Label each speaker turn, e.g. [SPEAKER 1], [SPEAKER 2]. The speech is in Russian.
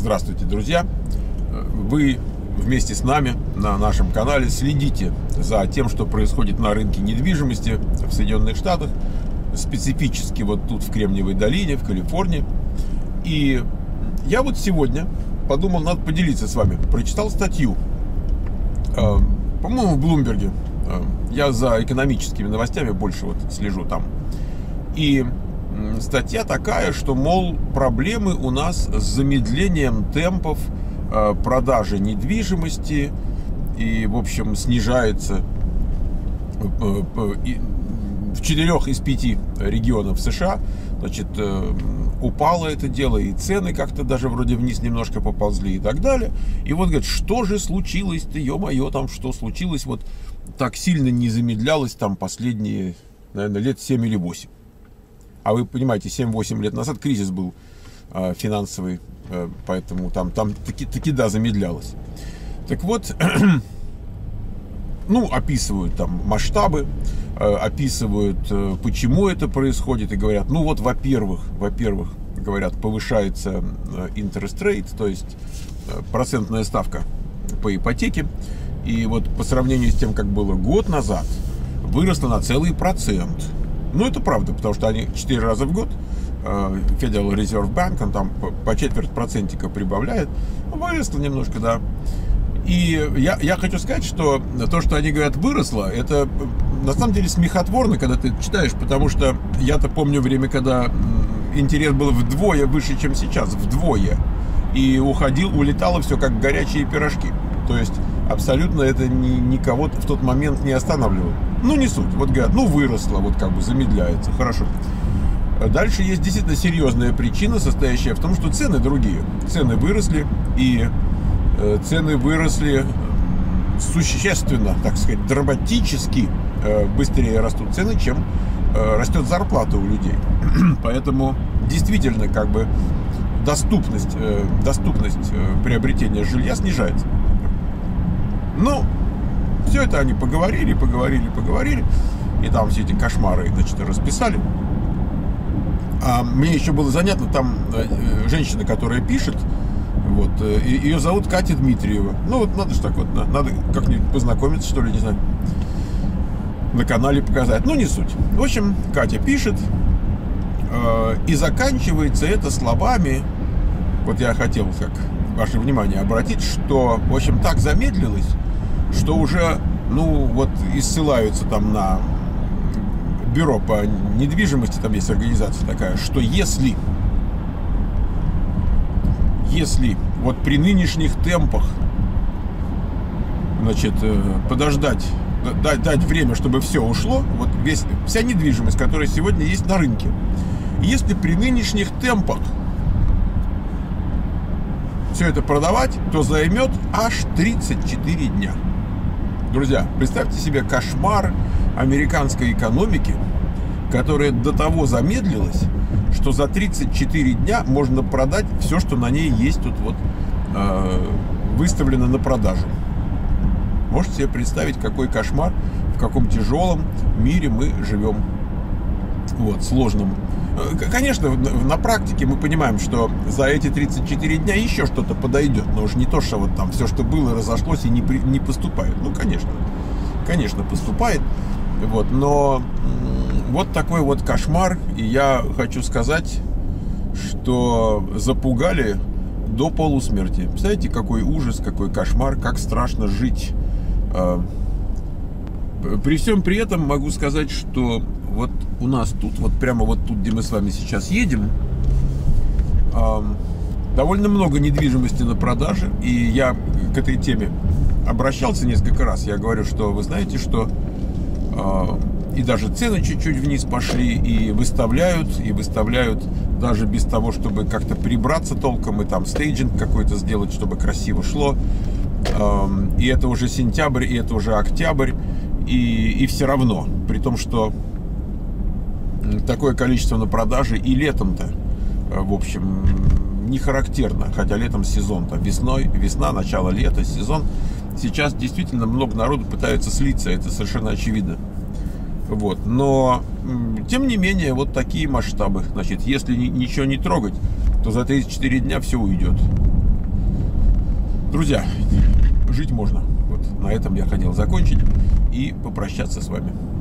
[SPEAKER 1] Здравствуйте, друзья! Вы вместе с нами на нашем канале следите за тем, что происходит на рынке недвижимости в Соединенных Штатах, специфически вот тут в Кремниевой долине, в Калифорнии. И я вот сегодня подумал, надо поделиться с вами. Прочитал статью, по-моему, в Блумберге. Я за экономическими новостями больше вот слежу там. И статья такая, что, мол, проблемы у нас с замедлением темпов продажи недвижимости, и, в общем, снижается в 4 из 5 регионов США, значит, упало это дело, и цены как-то даже вроде вниз немножко поползли и так далее. И вот, говорит, что же случилось-то, ё-моё, там что случилось, вот так сильно не замедлялось там последние, наверное, лет 7 или 8. А вы понимаете, 7-8 лет назад кризис был финансовый, поэтому там таки да, замедлялось. Так вот, ну, описывают там масштабы, описывают, почему это происходит, и говорят, ну вот, во-первых, говорят, повышается interest rate, то есть процентная ставка по ипотеке, и вот по сравнению с тем, как было год назад, выросла на целый процент. Ну, это правда, потому что они 4 раза в год, Federal Reserve Bank, он там по четверть процентика прибавляет, выросло немножко, да. И я хочу сказать, что то, что они говорят, выросло, это на самом деле смехотворно, когда ты читаешь, потому что я-то помню время, когда интерес был вдвое выше, чем сейчас, вдвое, и улетало все как горячие пирожки. То есть абсолютно это никого в тот момент не останавливало. Ну, не суть. Вот говорят, ну, выросло, вот как бы замедляется. Хорошо. Дальше есть действительно серьезная причина, состоящая в том, что цены другие. Цены выросли, и цены выросли существенно, так сказать, драматически быстрее растут цены, чем растет зарплата у людей. Поэтому действительно, как бы, доступность приобретения жилья снижается. Ну, все это они поговорили, и там все эти кошмары, значит, расписали. А мне еще было занятно, там женщина, которая пишет, вот, ее зовут Катя Дмитриева. Ну, вот надо же так вот, надо как-нибудь познакомиться, что ли, не знаю, на канале показать. Ну, не суть. В общем, Катя пишет, и заканчивается это словами, вот я хотел как ваше внимание обратить, что, в общем, так замедлилось, что уже, ну, вот и ссылаются там на бюро по недвижимости, там есть организация такая, что если вот при нынешних темпах, значит, подождать, дать время, чтобы все ушло, вот вся недвижимость, которая сегодня есть на рынке, если при нынешних темпах все это продавать, то займет аж 34 дня. Друзья, представьте себе кошмар американской экономики, которая до того замедлилась, что за 34 дня можно продать все, что на ней есть тут вот выставлено на продажу. Можете себе представить, какой кошмар, в каком тяжелом мире мы живем. Вот, сложном. Конечно, на практике мы понимаем, что за эти 34 дня еще что-то подойдет, но уж не то, что вот там все, что было, разошлось и не поступает. Ну, конечно, поступает. Вот, но вот такой вот кошмар, и я хочу сказать, что запугали до полусмерти. Представляете, какой ужас, какой кошмар, как страшно жить. При всем при этом могу сказать, что вот у нас тут, вот прямо вот тут, где мы с вами сейчас едем, довольно много недвижимости на продаже, и я к этой теме обращался несколько раз. Я говорю, что вы знаете, что и даже цены чуть-чуть вниз пошли, и выставляют даже без того, чтобы как-то прибраться толком, и там стейджинг какой-то сделать, чтобы красиво шло. И это уже сентябрь, и это уже октябрь, и все равно, при том, что такое количество на продаже и летом-то, в общем, не характерно, хотя летом сезон-то, весна, начало лета, сезон. Сейчас действительно много народу пытаются слиться, это совершенно очевидно. Вот. Но, тем не менее, вот такие масштабы. Значит, если ничего не трогать, то за 34 дня все уйдет. Друзья, жить можно. Вот на этом я хотел закончить и попрощаться с вами.